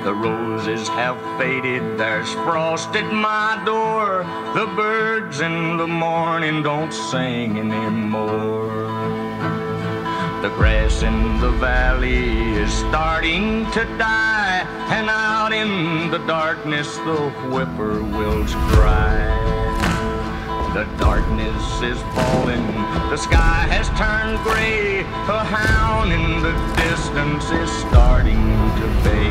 The roses have faded, there's frost at my door. The birds in the morning don't sing anymore. The grass in the valley is starting to die, and out in the darkness the whippoorwills cry. The darkness is falling, the sky has turned gray. A hound in the distance is starting to bay.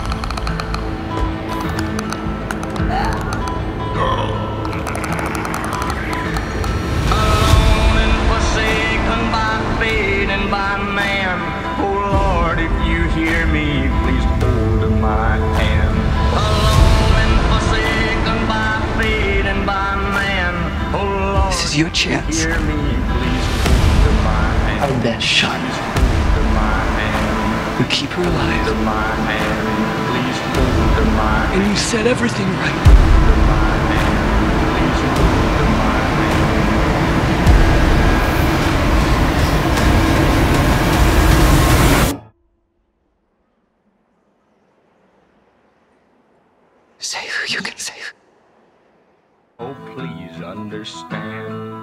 Alone and forsaken by fate and by man. Oh Lord, if you hear me, please hold my hand. Alone and forsaken by fate and by man. Oh Lord, this is your chance. hear me, please hold my hand. Hold that shot. Hold my hand. You keep her alive. Hold my hand. Please hold my hand. And you set everything right. Hold my hand. Please hold my hand. Save who you can save. Oh, please understand.